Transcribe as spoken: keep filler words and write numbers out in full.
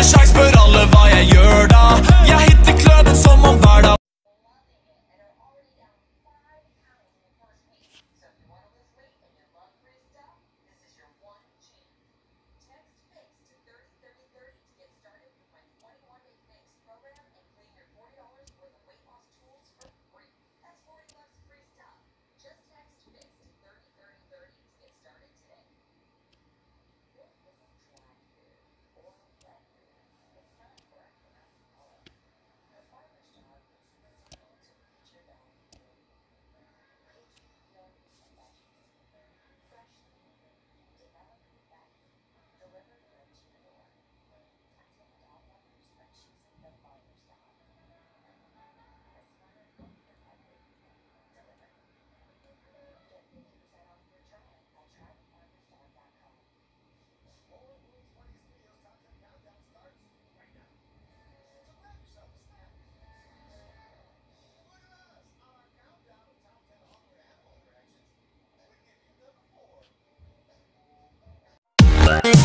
sjans, spør alle hva jeg gjør da. Jeg hitter kløden som om hver dag. Bye.